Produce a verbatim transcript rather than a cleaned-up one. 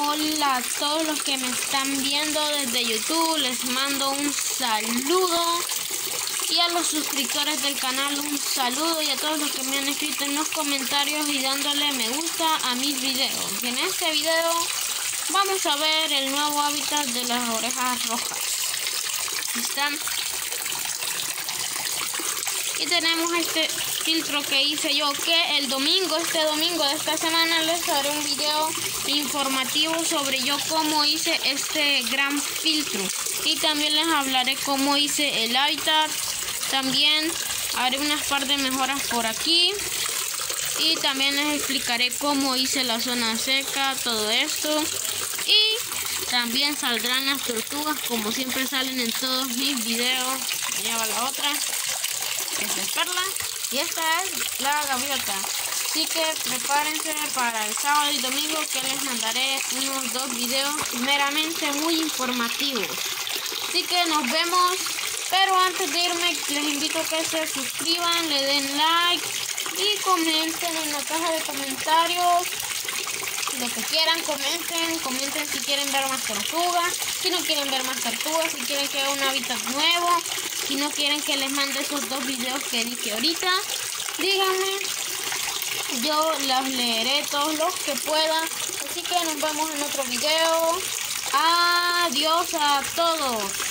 hola a todos los que me están viendo desde YouTube, les mando un saludo. Y a los suscriptores del canal un saludo, y a todos los que me han escrito en los comentarios y dándole me gusta a mis videos. Y en este video vamos a ver el nuevo hábitat de las orejas rojas. ¿Están? Y tenemos este filtro que hice yo, que el domingo, este domingo de esta semana les haré un video informativo sobre yo cómo hice este gran filtro. Y también les hablaré cómo hice el hábitat. También haré unas par de mejoras por aquí. Y también les explicaré cómo hice la zona seca, todo esto. Y también saldrán las tortugas como siempre salen en todos mis videos. Allá va la otra. Esta es Perla. Y esta es la gaviota. Así que prepárense para el sábado y domingo, que les mandaré unos dos videos meramente muy informativos. Así que nos vemos. Pero antes de irme, les invito a que se suscriban, le den like y comenten en la caja de comentarios. Lo que quieran, comenten, comenten si quieren ver más tortugas, si no quieren ver más tortugas, si quieren que haga un hábitat nuevo, si no quieren que les mande esos dos videos que dije ahorita, díganme, yo los leeré todos los que pueda. Así que nos vemos en otro video. Adiós a todos.